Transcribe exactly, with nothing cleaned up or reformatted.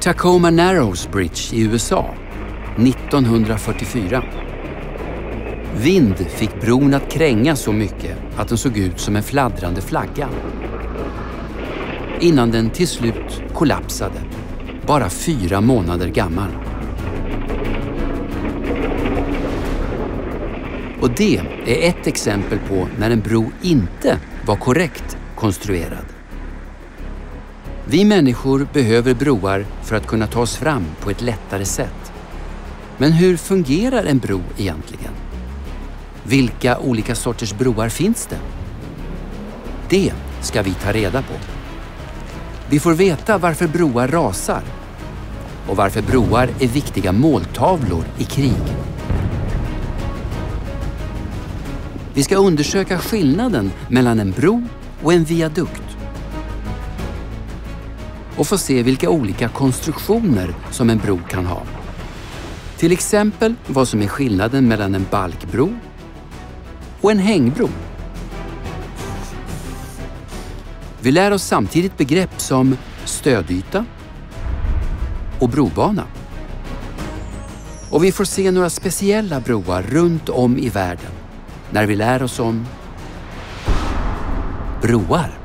Tacoma Narrows Bridge i U S A nittonhundrafyrtiofyra. Vind fick bron att kränga så mycket att den såg ut som en fladdrande flagga. Innan den till slut kollapsade, bara fyra månader gammal. Och det är ett exempel på när en bro inte var korrekt konstruerad. Vi människor behöver broar för att kunna ta oss fram på ett lättare sätt. Men hur fungerar en bro egentligen? Vilka olika sorters broar finns det? Det ska vi ta reda på. Vi får veta varför broar rasar och varför broar är viktiga måltavlor i krig. Vi ska undersöka skillnaden mellan en bro och en viadukt och få se vilka olika konstruktioner som en bro kan ha. Till exempel vad som är skillnaden mellan en balkbro och en hängbro. Vi lär oss samtidigt begrepp som stödyta och brobana. Och vi får se några speciella broar runt om i världen när vi lär oss om broar.